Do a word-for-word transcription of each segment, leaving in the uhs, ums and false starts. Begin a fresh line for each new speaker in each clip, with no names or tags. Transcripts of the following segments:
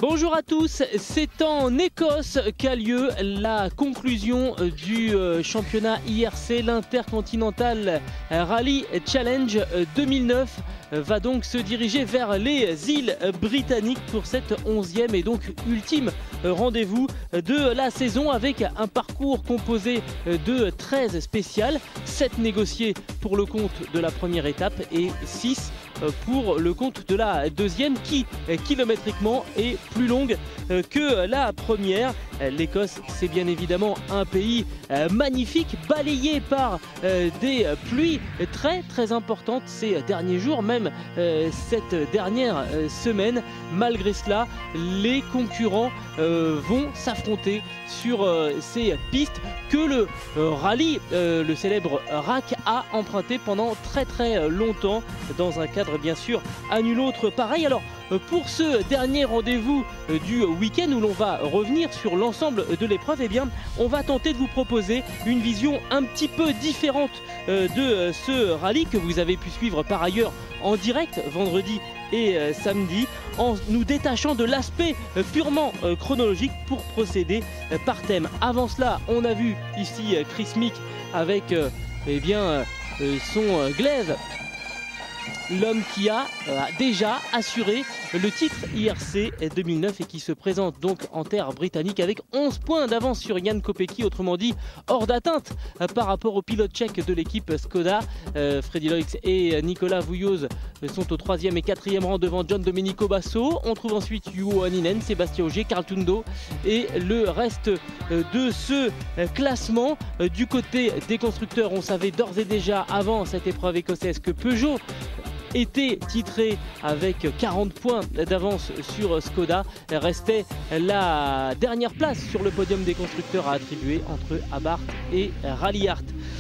Bonjour à tous, c'est en Écosse qu'a lieu la conclusion du championnat I R C, l'Intercontinental Rally Challenge deux mille neuf va donc se diriger vers les îles britanniques pour cette onzième et donc ultime rendez-vous de la saison, avec un parcours composé de treize spéciales, sept négociées pour le compte de la première étape et six pour le compte de la deuxième, qui kilométriquement est plus longue que la première. L'Écosse, c'est bien évidemment un pays magnifique, balayé par des pluies très très importantes ces derniers jours, même cette dernière semaine. Malgré cela, les concurrents vont s'affronter sur ces pistes que le rallye, le célèbre R A C, a emprunté pendant très très longtemps, dans un cadre bien sûr à nul autre pareil. Alors pour ce dernier rendez-vous du week-end, où l'on va revenir sur l'ensemble de l'épreuve, eh bien on va tenter de vous proposer une vision un petit peu différente de ce rallye que vous avez pu suivre par ailleurs en direct vendredi et samedi, en nous détachant de l'aspect purement chronologique pour procéder par thème. Avant cela, on a vu ici Chris Meek avec eh bien, son glaive, l'homme qui a euh, déjà assuré le titre I R C deux mille neuf et qui se présente donc en terre britannique avec onze points d'avance sur Jan Kopecky, autrement dit hors d'atteinte euh, par rapport au pilote tchèque de l'équipe Skoda. euh, Freddy Loix et Nicolas Vouilloz euh, sont au troisième et quatrième rang devant John Domenico Basso. On trouve ensuite Juho Hänninen, Sébastien Ogier, Carl Tundo et le reste euh, de ce euh, classement. Euh, du côté des constructeurs, on savait d'ores et déjà avant cette épreuve écossaise que Peugeot était titré avec quarante points d'avance sur Skoda. Restait la dernière place sur le podium des constructeurs à attribuer entre Abarth et Rallyart.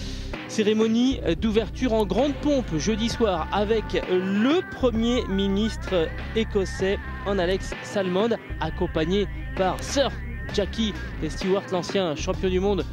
Cérémonie d'ouverture en grande pompe jeudi soir avec le Premier ministre écossais en Alex Salmond, accompagné par Sir Jackie Stewart, l'ancien champion du monde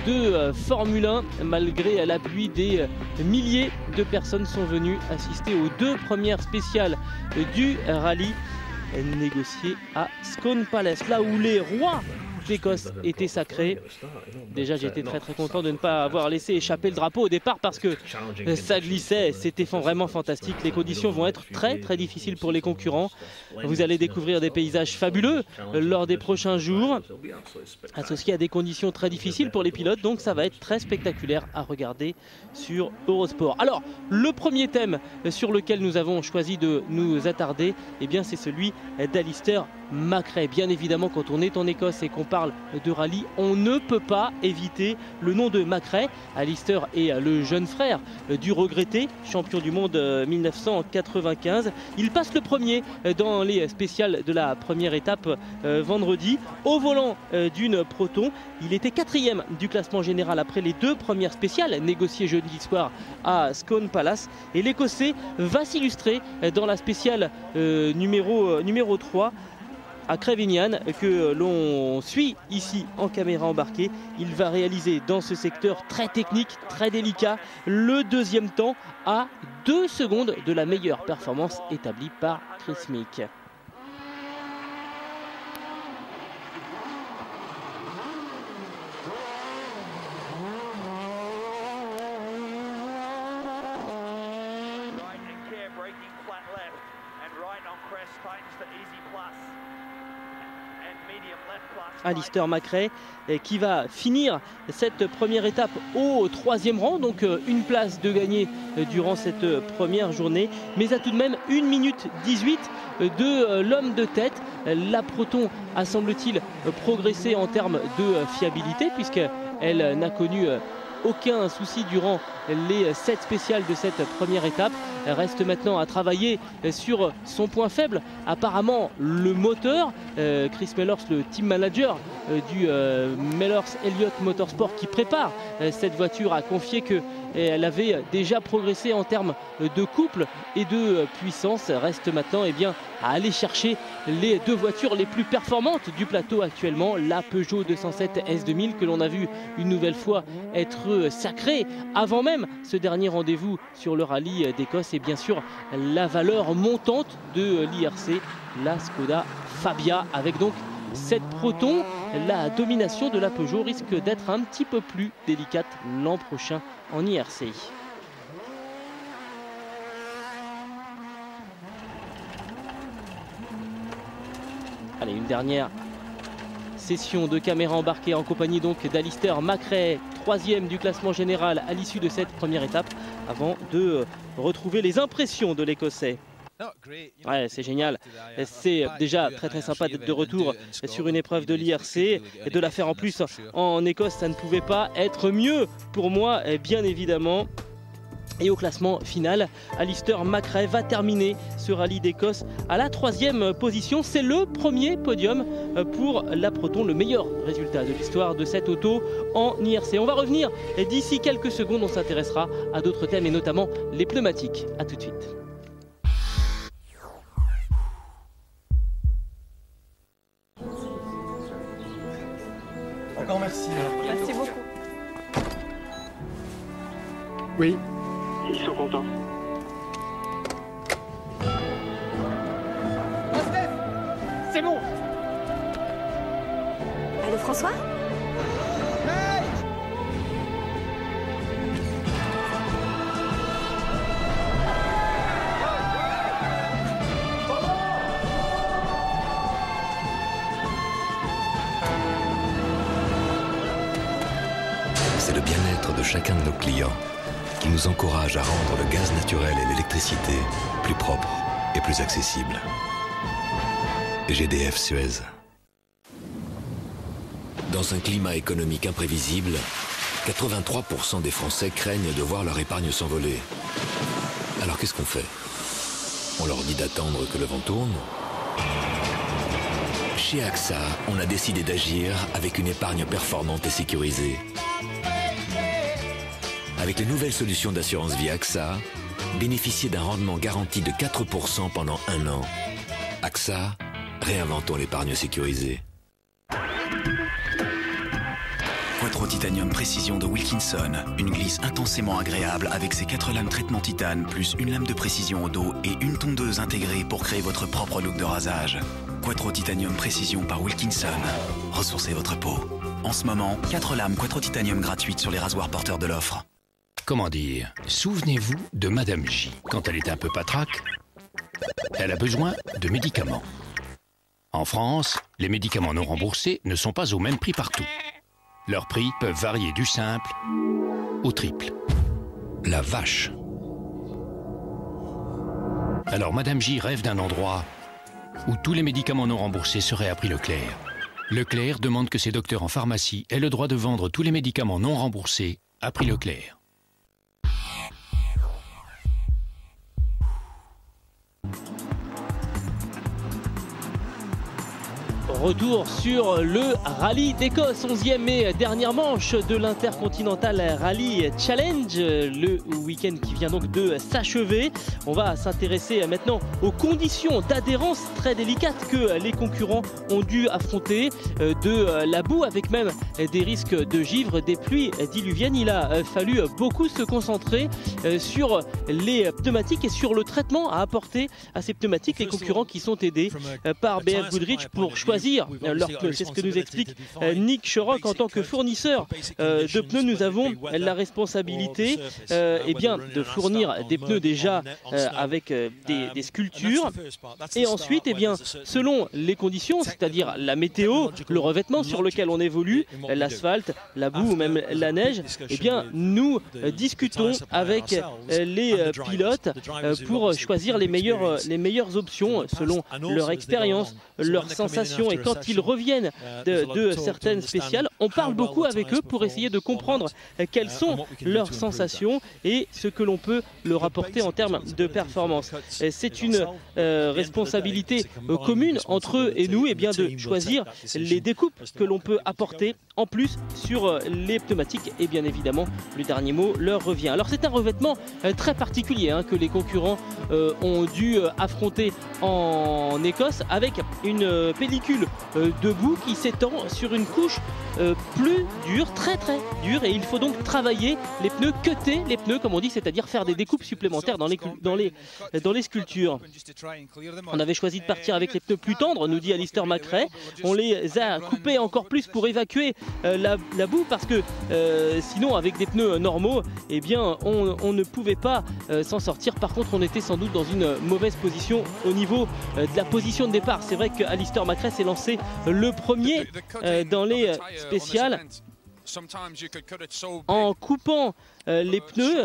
de Formule un. Malgré l'appui, des milliers de personnes sont venues assister aux deux premières spéciales du rallye négociées à Scone Palace, là où les rois d'Écosse étaient sacrés. Déjà, j'étais très très content de ne pas avoir laissé échapper le drapeau au départ, parce que ça glissait, c'était vraiment fantastique. Les conditions vont être très très difficiles pour les concurrents. Vous allez découvrir des paysages fabuleux lors des prochains jours, associés à des conditions très difficiles pour les pilotes, donc ça va être très spectaculaire à regarder sur Eurosport. Alors, le premier thème sur lequel nous avons choisi de nous attarder, eh bien c'est celui d'Alister McRae. Bien évidemment, quand on est en Écosse et qu'on parle de rallye, on ne peut pas éviter le nom de McRae. Alister est le jeune frère du regretté champion du monde mille neuf cent quatre-vingt-quinze. Il passe le premier dans les spéciales de la première étape euh, vendredi au volant euh, d'une Proton. Il était quatrième du classement général après les deux premières spéciales négociées jeudi soir à Scone Palace, et l'Écossais va s'illustrer dans la spéciale euh, numéro, euh, numéro trois à Crevignan, que l'on suit ici en caméra embarquée. Il va réaliser dans ce secteur très technique, très délicat, le deuxième temps à deux secondes de la meilleure performance établie par Chris Meek. Alister McRae qui va finir cette première étape au troisième rang, donc une place de gagner durant cette première journée, mais à tout de même une minute dix-huit de l'homme de tête. La Proton a, semble-t-il, progressé en termes de fiabilité, puisqu'elle n'a connu aucun souci durant les sept spéciales de cette première étape. Elle reste maintenant à travailler sur son point faible, apparemment le moteur. Euh, Chris Mellors, le team manager euh, du euh, Mellors Elliott Motorsport qui prépare euh, cette voiture, a confié qu'elle avait déjà progressé en termes de couple et de puissance. Reste maintenant eh bien, à aller chercher les deux voitures les plus performantes du plateau actuellement. La Peugeot deux cent sept S deux mille, que l'on a vu une nouvelle fois être sacrée avant même ce dernier rendez-vous sur le rallye d'Écosse, et bien sûr la valeur montante de l'I R C, la Skoda Fabia. Avec donc cette Proton, la domination de la Peugeot risque d'être un petit peu plus délicate l'an prochain en I R C. Allez, une dernière session de caméra embarquée en compagnie donc d'Alistair McRae, troisième du classement général à l'issue de cette première étape, avant de retrouver les impressions de l'Écossais. Ouais, c'est génial. C'est déjà très très sympa d'être de retour sur une épreuve de l'I R C et de la faire en plus en Écosse, ça ne pouvait pas être mieux pour moi, bien évidemment. Et au classement final, Alistair McRae va terminer ce rallye d'Écosse à la troisième position. C'est le premier podium pour la Proton, le meilleur résultat de l'histoire de cette auto en I R C. On va revenir d'ici quelques secondes, on s'intéressera à d'autres thèmes et notamment les pneumatiques. A tout de suite.
Encore merci.
Merci beaucoup.
Oui.
Ils sont contents.
C'est bon. Allô François?
Hey!
C'est le bien-être de chacun de nos clients qui nous encourage à rendre le gaz naturel et l'électricité plus propres et plus accessibles. G D F Suez. Dans un climat économique imprévisible, quatre-vingt-trois pour cent des Français craignent de voir leur épargne s'envoler. Alors qu'est-ce qu'on fait? On leur dit d'attendre que le vent tourne? Chez A X A, on a décidé d'agir avec une épargne performante et sécurisée. Avec les nouvelles solutions d'assurance vie A X A, bénéficiez d'un rendement garanti de quatre pour cent pendant un an. A X A, réinventons l'épargne sécurisée.
Quattro Titanium Précision de Wilkinson, une glisse intensément agréable avec ses quatre lames traitement titane, plus une lame de précision au dos et une tondeuse intégrée pour créer votre propre look de rasage. Quattro Titanium Précision par Wilkinson. Ressourcez votre peau. En ce moment, quatre lames Quattro Titanium gratuites sur les rasoirs porteurs de l'offre.
Comment dire? Souvenez-vous de Madame J. Quand elle est un peu patraque, elle a besoin de médicaments. En France, les médicaments non remboursés ne sont pas au même prix partout. Leurs prix peuvent varier du simple au triple. La vache. Alors Madame J rêve d'un endroit où tous les médicaments non remboursés seraient à prix Leclerc. Leclerc demande que ses docteurs en pharmacie aient le droit de vendre tous les médicaments non remboursés à prix Leclerc.
Retour sur le rallye d'Écosse, onzième et dernière manche de l'Intercontinental Rally Challenge, le week-end qui vient donc de s'achever. On va s'intéresser maintenant aux conditions d'adhérence très délicates que les concurrents ont dû affronter, de la boue avec même des risques de givre, des pluies diluviennes. Il a fallu beaucoup se concentrer sur les pneumatiques et sur le traitement à apporter à ces pneumatiques. Les concurrents qui sont aidés par B F Goodrich pour choisir leurs pneus. C'est ce que nous explique Nick Sherrock. En tant que fournisseur euh, de pneus, nous avons la responsabilité euh, eh bien, de fournir des pneus déjà euh, avec euh, des, des sculptures, et ensuite eh bien, selon les conditions, c'est-à-dire la météo, le revêtement sur lequel on évolue, l'asphalte, la boue ou même la neige, eh bien, nous euh, discutons avec euh, les euh, pilotes euh, pour choisir les meilleures, les meilleures options selon leur expérience, leurs sensations. Et quand ils reviennent de, de certaines spéciales, on parle beaucoup avec eux pour essayer de comprendre quelles sont leurs sensations et ce que l'on peut leur apporter en termes de performance. C'est une euh, responsabilité euh, commune entre eux et nous, et bien de choisir les découpes que l'on peut apporter en plus sur les pneumatiques, et bien évidemment le dernier mot leur revient. Alors c'est un revêtement euh, très particulier hein, que les concurrents euh, ont dû euh, affronter en Écosse, avec une euh, pellicule véhicule euh, debout qui s'étend sur une couche euh, plus dure, très très dure, et il faut donc travailler les pneus, cutter les pneus comme on dit, c'est-à-dire faire des découpes supplémentaires dans les, dans les, dans les sculptures. On avait choisi de partir avec les pneus plus tendres, nous dit Alistair McRae. On les a coupés encore plus pour évacuer euh, la, la boue parce que euh, sinon avec des pneus normaux, eh bien on, on ne pouvait pas euh, s'en sortir. Par contre on était sans doute dans une mauvaise position au niveau euh, de la position de départ. C'est vrai qu'Alistair McRae s'est lancé le premier euh, dans les euh, spéciales en coupant euh, les pneus.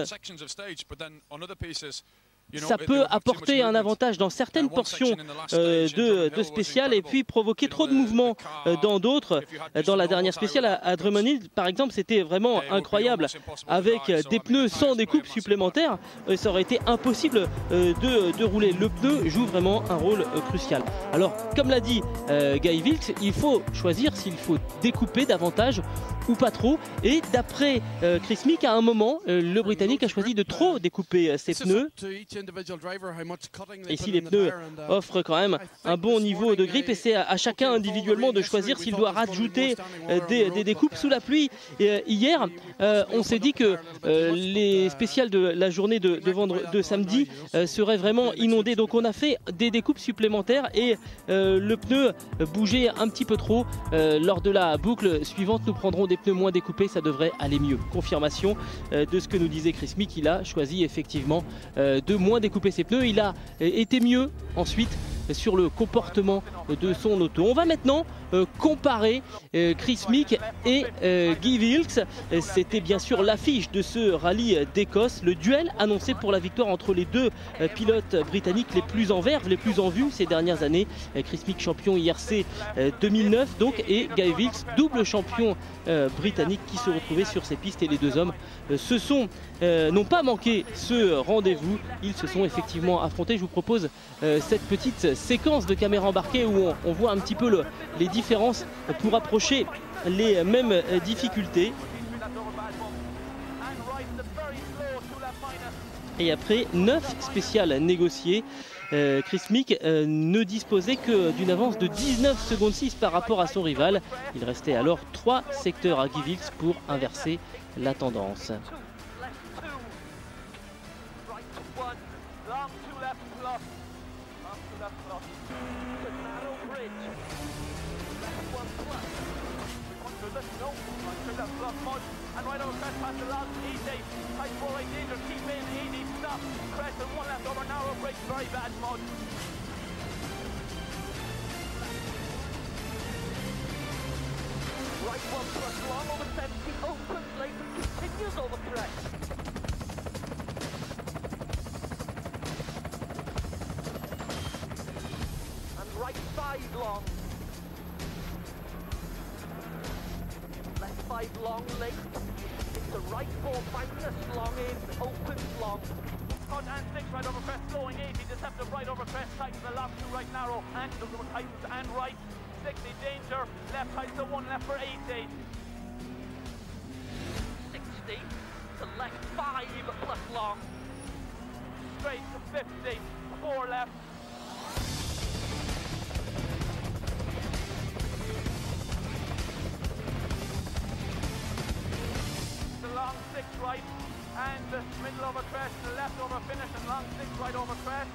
Ça peut apporter un avantage dans certaines portions euh, de, de spéciales et puis provoquer trop de mouvements euh, dans d'autres. Dans la dernière spéciale à, à Drummond Hill, par exemple, c'était vraiment incroyable. Avec des pneus sans découpe supplémentaire, euh, ça aurait été impossible euh, de, de rouler. Le pneu joue vraiment un rôle euh, crucial. Alors, comme l'a dit euh, Guy Wilkes, il faut choisir s'il faut découper davantage ou pas trop. Et d'après euh, Chris Meek, à un moment, euh, le Britannique a choisi de trop découper euh, ses pneus. Et si les pneus offrent quand même un bon niveau de grippe, et c'est à, à chacun individuellement de choisir s'il doit rajouter euh, des, des découpes. Sous la pluie, euh, hier, euh, on s'est dit que euh, les spéciales de la journée de, de, vendre, de samedi euh, seraient vraiment inondées. Donc on a fait des découpes supplémentaires et euh, le pneu bougeait un petit peu trop. Euh, lors de la boucle suivante, nous prendrons des pneus moins découpés, ça devrait aller mieux. Confirmation euh, de ce que nous disait Chris Meek, il a choisi effectivement euh, de moins découper ses pneus. Il a été mieux ensuite sur le comportement de son auto. On va maintenant euh, comparer euh, Chris Meek et euh, Guy Wilkes. C'était bien sûr l'affiche de ce rallye d'Écosse, le duel annoncé pour la victoire entre les deux euh, pilotes britanniques les plus en verve, les plus en vue ces dernières années. Euh, Chris Meek champion I R C euh, deux mille neuf donc, et Guy Wilkes double champion euh, britannique qui se retrouvait sur ces pistes, et les deux hommes euh, se sont euh, n'ont pas manqué ce rendez-vous. Ils se sont effectivement affrontés. Je vous propose euh, cette petite séquence de caméra embarquée où on, on voit un petit peu le, les différences pour approcher les mêmes difficultés. Et après neuf spéciales négociées, euh, Chris Meek euh, ne disposait que d'une avance de dix-neuf secondes six par rapport à son rival. Il restait alors trois secteurs à Guy Wilkes pour inverser la tendance.
Long. Left five long late. It's the right four finest long in, opens long. Cut and six right over crest, slowing eighty, deceptive right over crest, tightens the last two right narrow, and the tightens and right, sixty danger, left tightens the one left for eighty. sixty to left five plus long. Straight to fifty, four left. Long six right and the middle over crest, the left over finish, and long six right over crest.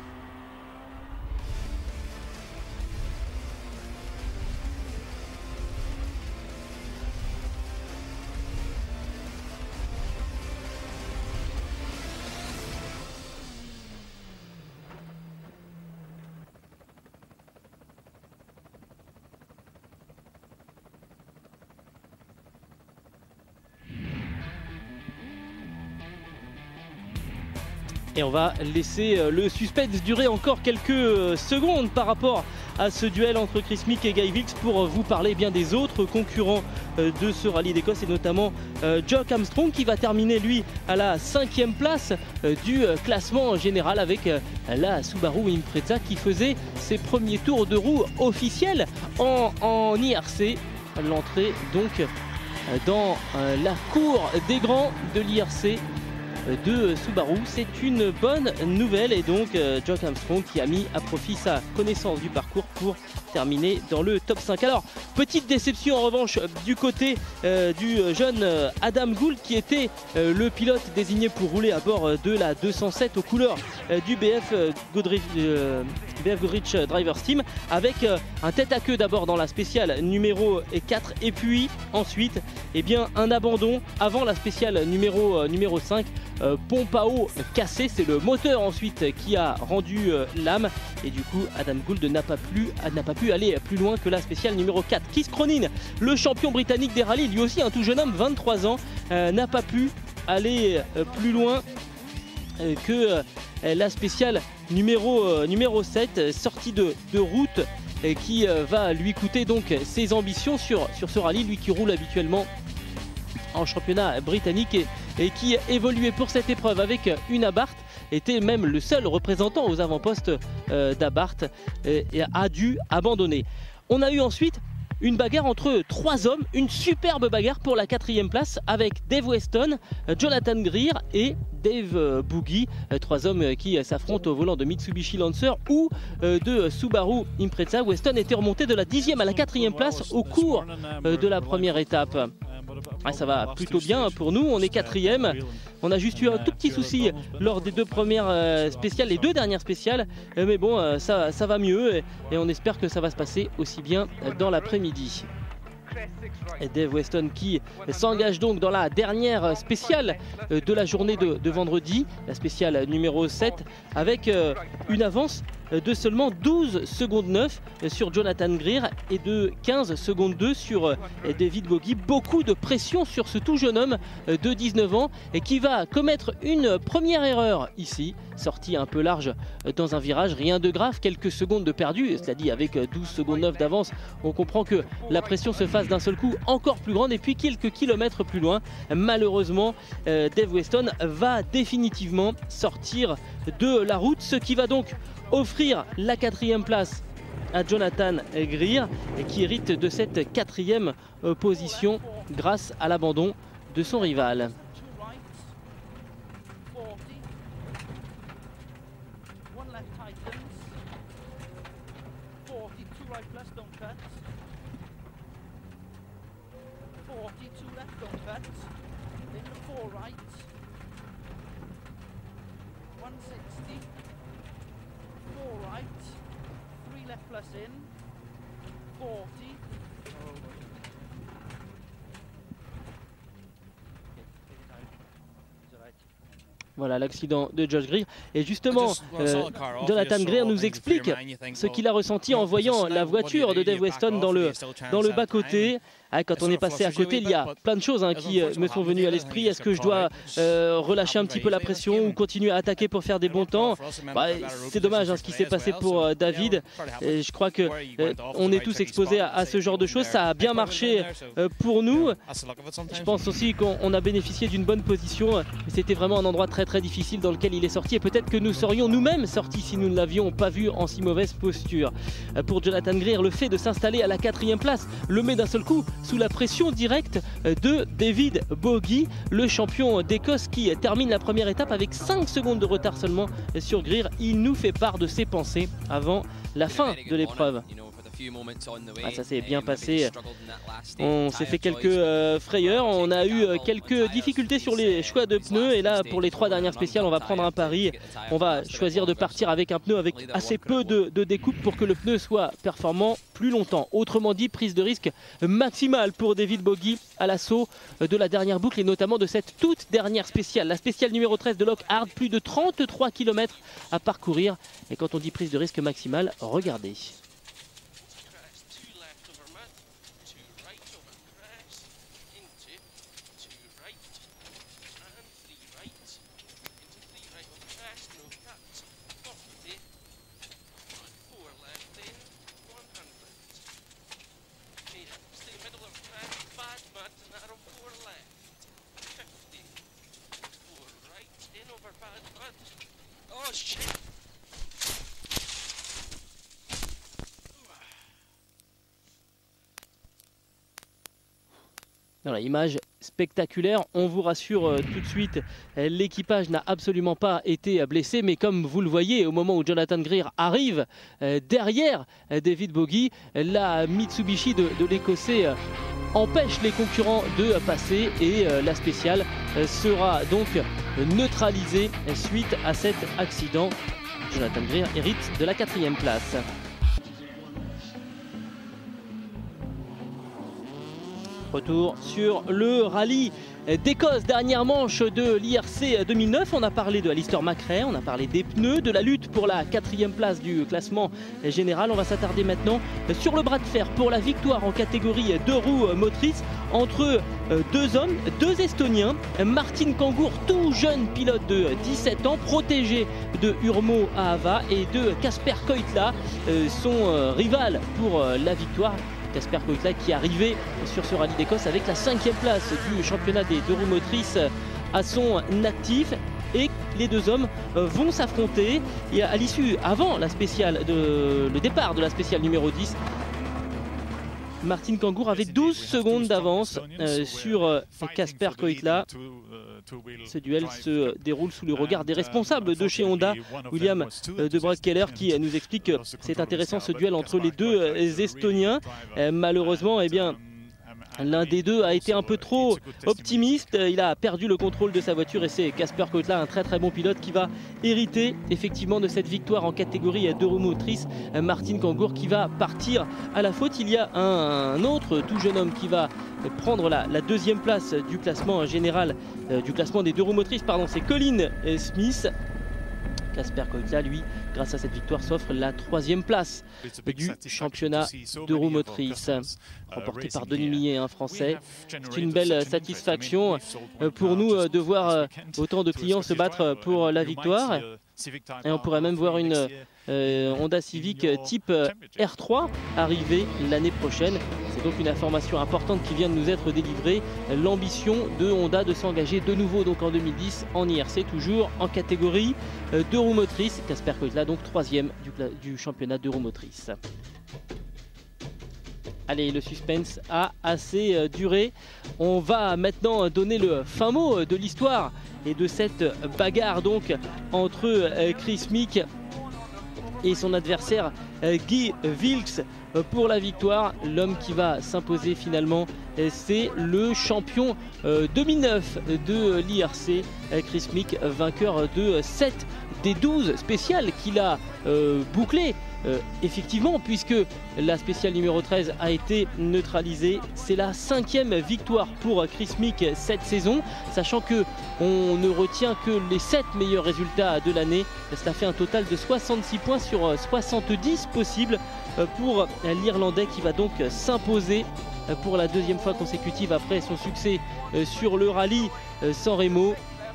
Et on va laisser le suspense durer encore quelques secondes par rapport à ce duel entre Chris Meek et Guy Wilkes pour vous parler bien des autres concurrents de ce rallye d'Écosse, et notamment Jock Armstrong qui va terminer lui à la cinquième place du classement général avec la Subaru Impreza qui faisait ses premiers tours de roue officiels en, en I R C. L'entrée donc dans la cour des grands de l'I R C de Subaru. C'est une bonne nouvelle et donc Jock Armstrong qui a mis à profit sa connaissance du parcours pour terminer dans le top cinq. Alors, petite déception en revanche du côté euh, du jeune Adam Gould qui était euh, le pilote désigné pour rouler à bord de la deux cent sept aux couleurs euh, du B F euh, Goodrich, euh, B F Goodrich Drivers Team avec euh, un tête à queue d'abord dans la spéciale numéro quatre et puis ensuite eh bien, un abandon avant la spéciale numéro, euh, numéro cinq. Euh, pompe à eau cassée, c'est le moteur ensuite qui a rendu euh, l'âme et du coup Adam Gould n'a pas, n'a pas pu aller plus loin que la spéciale numéro quatre. Keith Cronin, le champion britannique des rallyes, lui aussi un tout jeune homme, vingt-trois ans, euh, n'a pas pu aller euh, plus loin euh, que euh, la spéciale numéro, euh, numéro sept, sortie de, de route euh, qui euh, va lui coûter donc ses ambitions sur, sur ce rallye, lui qui roule habituellement en championnat britannique et, et qui évoluait pour cette épreuve avec une Abarth, était même le seul représentant aux avant-postes euh, d'Abarth et, et a dû abandonner. On a eu ensuite une bagarre entre trois hommes, une superbe bagarre pour la quatrième place avec Dave Weston, Jonathan Greer et Dave Boogie, trois hommes qui s'affrontent au volant de Mitsubishi Lancer ou de Subaru Impreza. Weston était remonté de la dixième à la quatrième place au cours de la première étape. Ah, ça va plutôt bien pour nous, on est quatrième. On a juste eu un tout petit souci lors des deux premières euh, spéciales, les deux dernières spéciales. Euh, mais bon, euh, ça, ça va mieux et, et on espère que ça va se passer aussi bien dans l'après-midi. Et Dave Weston qui s'engage donc dans la dernière spéciale de la journée de, de vendredi, la spéciale numéro sept, avec euh, une avance de seulement douze secondes neuf sur Jonathan Greer et de quinze secondes deux sur David Boggy. Beaucoup de pression sur ce tout jeune homme de dix-neuf ans et qui va commettre une première erreur ici, sortie un peu large dans un virage, rien de grave, quelques secondes de perdu, cela dit avec douze secondes neuf d'avance, on comprend que la pression se fasse d'un seul coup encore plus grande et puis quelques kilomètres plus loin, malheureusement Dave Weston va définitivement sortir de la route, ce qui va donc offrir la quatrième place à Jonathan Greer et qui hérite de cette quatrième position grâce à l'abandon de son rival. Voilà l'accident de Josh Greer. Et justement, euh, Jonathan Greer nous explique ce qu'il a ressenti en voyant la voiture de Dave Weston dans le, dans le bas-côté. Ah, quand on est passé à côté, il y a plein de choses hein, qui euh, me sont venues à l'esprit. Est-ce que je dois euh, relâcher un petit peu la pression ou continuer à attaquer pour faire des bons temps? Bah, c'est dommage hein, ce qui s'est passé pour euh, David. Et je crois que euh, on est tous exposés à, à ce genre de choses. Ça a bien marché euh, pour nous. Je pense aussi qu'on a bénéficié d'une bonne position. C'était vraiment un endroit très très difficile dans lequel il est sorti. Et peut-être que nous serions nous-mêmes sortis si nous ne l'avions pas vu en si mauvaise posture. Euh, pour Jonathan Greer, le fait de s'installer à la quatrième place le met d'un seul coup sous la pression directe de David Boggy, le champion d'Écosse qui termine la première étape avec cinq secondes de retard seulement sur Greer. Il nous fait part de ses pensées avant la fin de l'épreuve. Ah, ça s'est bien passé, on s'est fait quelques euh, frayeurs, on a eu euh, quelques difficultés sur les choix de pneus et là pour les trois dernières spéciales on va prendre un pari, on va choisir de partir avec un pneu avec assez peu de, de découpe pour que le pneu soit performant plus longtemps. Autrement dit, prise de risque maximale pour David Boggy à l'assaut de la dernière boucle et notamment de cette toute dernière spéciale, la spéciale numéro treize de Lockhart, plus de trente-trois kilomètres à parcourir et quand on dit prise de risque maximale, regardez. Voilà, image spectaculaire. On vous rassure euh, tout de suite, euh, l'équipage n'a absolument pas été blessé, mais comme vous le voyez, au moment où Jonathan Greer arrive euh, derrière euh, David Bogie, la Mitsubishi de, de l'Écossais euh, empêche les concurrents de passer et euh, la spéciale euh, sera donc neutralisée suite à cet accident. Jonathan Greer hérite de la quatrième place. Retour sur le rallye d'Écosse, dernière manche de l'I R C deux mille neuf. On a parlé de Alistair McRae, on a parlé des pneus, de la lutte pour la quatrième place du classement général. On va s'attarder maintenant sur le bras de fer pour la victoire en catégorie deux roues motrices entre deux hommes, deux Estoniens. Martin Kangur, tout jeune pilote de dix-sept ans, protégé de Urmo Ahava, et de Kasper Koitla, son rival pour la victoire. Kasper Koitla qui est arrivé sur ce rallye d'Écosse avec la cinquième place du championnat des deux roues motrices à son actif. Et les deux hommes vont s'affronter à l'issue, avant la spéciale de, le départ de la spéciale numéro dix. Martin Kangur avait douze secondes d'avance euh, sur Kasper euh, Koitla. Ce duel se déroule sous le regard des responsables de chez Honda, William euh, de Bruyck-Keller, qui nous explique que c'est intéressant ce duel entre les deux euh, Estoniens. Euh, malheureusement, eh bien, l'un des deux a été un peu trop optimiste, il a perdu le contrôle de sa voiture et c'est Kasper Koitla, un très très bon pilote, qui va hériter effectivement de cette victoire en catégorie deux roues motrices. Martin Kangur qui va partir à la faute. Il y a un, un autre tout jeune homme qui va prendre la, la deuxième place du classement général, euh, du classement des deux roues motrices, pardon, c'est Colin Smith. Kasper Koitla, lui, grâce à cette victoire, s'offre la troisième place du championnat de roues motrices, remporté par Denis Millet, un Français. C'est une belle satisfaction pour nous de voir autant de clients se battre pour la victoire. Et on pourrait même voir une euh, Honda Civic type R trois arriver l'année prochaine. C'est donc une information importante qui vient de nous être délivrée. L'ambition de Honda de s'engager de nouveau donc en deux mille dix en I R C, toujours en catégorie euh, deux roues motrices. Kasper Koitla donc troisième du, du championnat deux roues motrices. Allez, le suspense a assez euh, duré. On va maintenant donner le fin mot de l'histoire et de cette bagarre donc entre euh, Chris Meek et son adversaire euh, Guy Wilkes euh, pour la victoire. L'homme qui va s'imposer finalement, euh, c'est le champion euh, deux mille neuf de l'I R C, euh, Chris Meek, vainqueur de sept des douze spéciales qu'il a euh, bouclées. Euh, effectivement, puisque la spéciale numéro treize a été neutralisée, c'est la cinquième victoire pour Chris Meek cette saison, sachant que on ne retient que les sept meilleurs résultats de l'année. Cela fait un total de soixante-six points sur soixante-dix possibles pour l'Irlandais, qui va donc s'imposer pour la deuxième fois consécutive après son succès sur le rallye San Remo.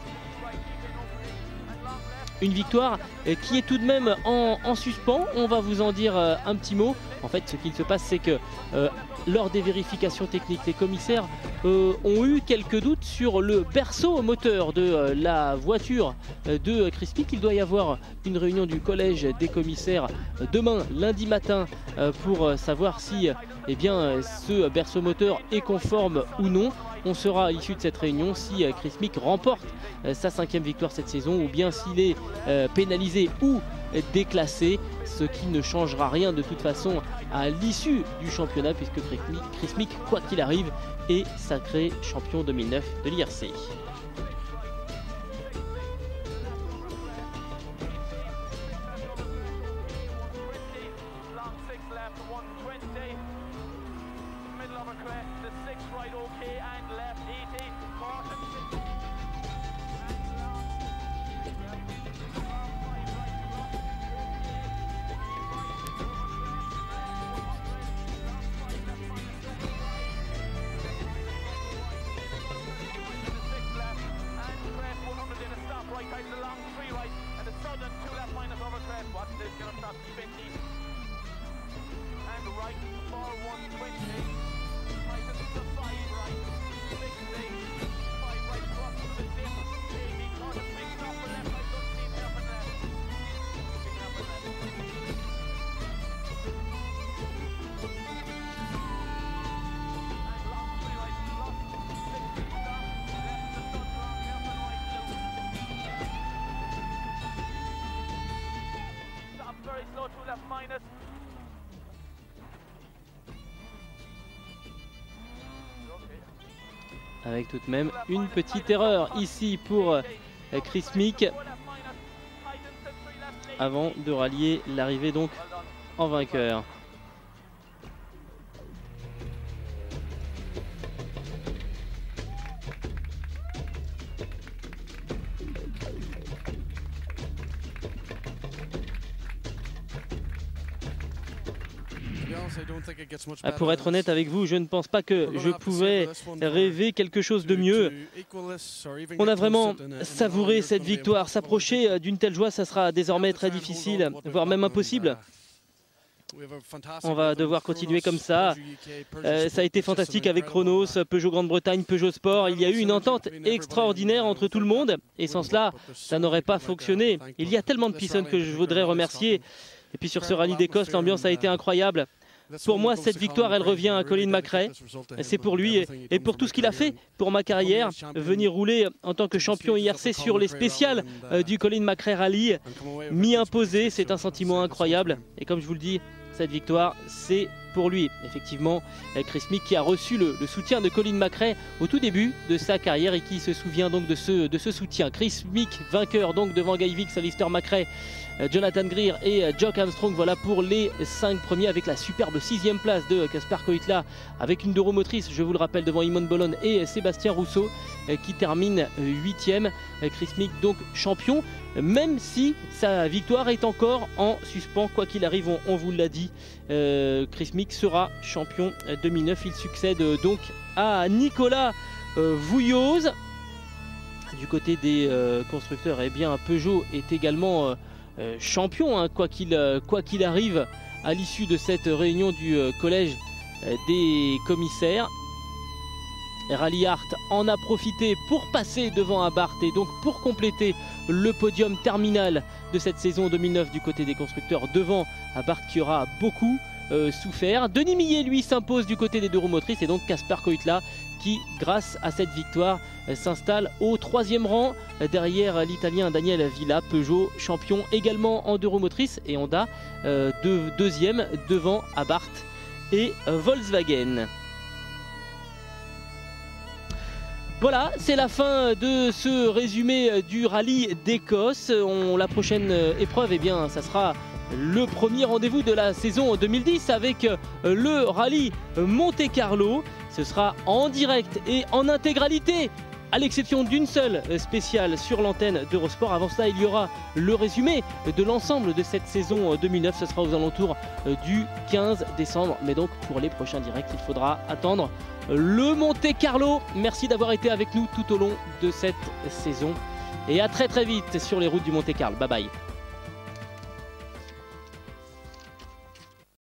Une victoire qui est tout de même en, en suspens. On va vous en dire un petit mot. En fait, ce qu'il se passe, c'est que euh, lors des vérifications techniques, les commissaires euh, ont eu quelques doutes sur le berceau moteur de euh, la voiture de Chris Meek. Il doit y avoir une réunion du collège des commissaires demain, lundi matin, euh, pour savoir si eh bien, ce berceau moteur est conforme ou non. On sera issu de cette réunion si Chris Meek remporte sa cinquième victoire cette saison, ou bien s'il est pénalisé ou déclassé, ce qui ne changera rien de toute façon à l'issue du championnat, puisque Chris Meek, quoi qu'il arrive, est sacré champion deux mille neuf de l'I R C. avec tout de même une petite erreur ici pour Chris Meek avant de rallier l'arrivée donc en vainqueur. Pour être honnête avec vous, je ne pense pas que je pouvais rêver quelque chose de mieux. On a vraiment savouré cette victoire. S'approcher d'une telle joie, ça sera désormais très difficile, voire même impossible. On va devoir continuer comme ça. Euh, ça a été fantastique avec Chronos, Peugeot Grande-Bretagne, Peugeot Sport. Il y a eu une entente extraordinaire entre tout le monde et sans cela, ça n'aurait pas fonctionné. Il y a tellement de personnes que je voudrais remercier. Et puis sur ce rallye d'Écosse, l'ambiance a été incroyable. Pour moi, cette victoire, elle revient à Colin McRae. C'est pour lui et pour tout ce qu'il a fait pour ma carrière. Venir rouler en tant que champion I R C sur les spéciales du Colin McRae Rally, m'y imposer, c'est un sentiment incroyable. Et comme je vous le dis, cette victoire, c'est pour lui. Effectivement, Chris Meek qui a reçu le, le soutien de Colin McRae au tout début de sa carrière et qui se souvient donc de ce, de ce soutien. Chris Meek, vainqueur donc devant Guy Vix, Alistair McRae, Jonathan Greer et Jock Armstrong. Voilà pour les cinq premiers avec la superbe sixième place de Kaspar Koitla avec une deux roues motrices, je vous le rappelle, devant Imon Bolon et Sébastien Rousseau qui termine huitième. Chris Meek donc champion, même si sa victoire est encore en suspens. Quoi qu'il arrive, on, on vous l'a dit, euh, Chris Meek sera champion deux mille neuf. Il succède donc à Nicolas euh, Vouilloz. Du côté des euh, constructeurs, eh bien Peugeot est également euh, euh, champion, hein, quoi qu'il euh, quoi qu'il arrive à l'issue de cette réunion du euh, collège euh, des commissaires. Rally Art en a profité pour passer devant Abarth et donc pour compléter le podium terminal de cette saison deux mille neuf du côté des constructeurs devant Abarth qui aura beaucoup euh, souffert. Denis Millet lui s'impose du côté des deux roues motrices et donc Kaspar Koitla qui grâce à cette victoire euh, s'installe au troisième rang euh, derrière l'italien Daniel Villa. Peugeot champion également en deux roues motrices et Honda euh, de, deuxième devant Abarth et euh, Volkswagen. Voilà, c'est la fin de ce résumé du rallye d'Écosse. La prochaine épreuve, eh bien, ça sera le premier rendez-vous de la saison deux mille dix avec le rallye Monte-Carlo. Ce sera en direct et en intégralité, à l'exception d'une seule spéciale sur l'antenne d'Eurosport. Avant cela, il y aura le résumé de l'ensemble de cette saison deux mille neuf. Ce sera aux alentours du quinze décembre. Mais donc, pour les prochains directs, il faudra attendre le Monte-Carlo. Merci d'avoir été avec nous tout au long de cette saison. Et à très très vite sur les routes du Monte-Carlo. Bye bye.